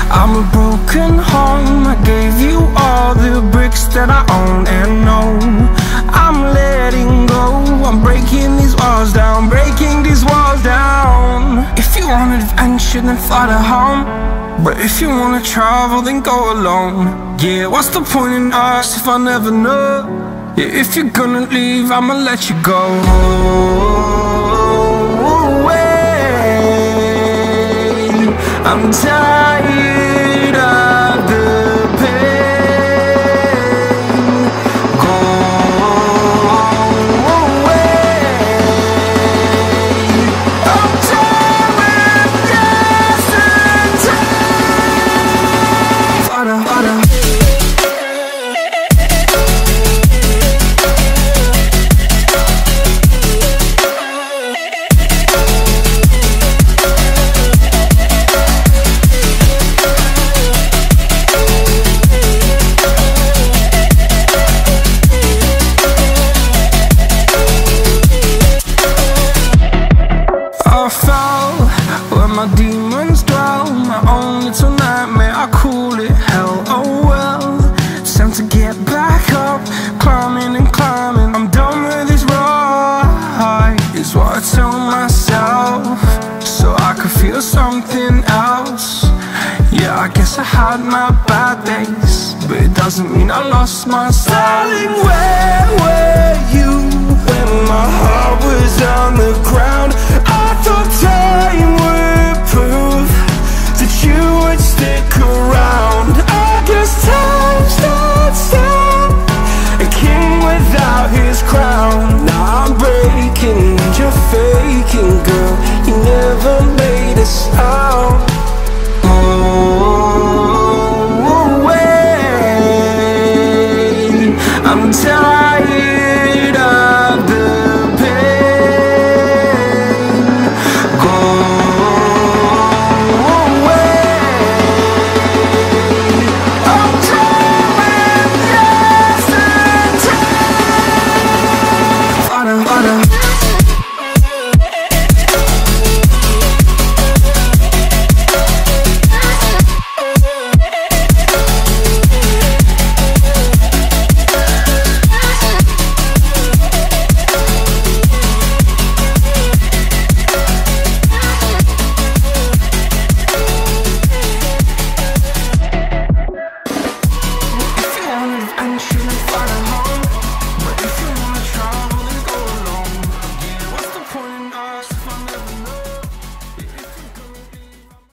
I'm a broken home. I gave you all the bricks that I own and know. I'm letting go. I'm breaking these walls down, breaking these walls down. If you want adventure, then fly to home. But if you wanna travel, then go alone. Yeah, what's the point in us if I never know? Yeah, if you're gonna leave, I'ma let you go. I'm tired of the pain. Go away. I'm tired of yesterday. Father, Father. My demons dwell, my own little nightmare, I call it hell. Oh well, it's time to get back up, climbing and climbing. I'm done with this ride, is what I tell myself, so I could feel something else. Yeah, I guess I had my bad days, but it doesn't mean I lost my style. Darling, where were you when my heart was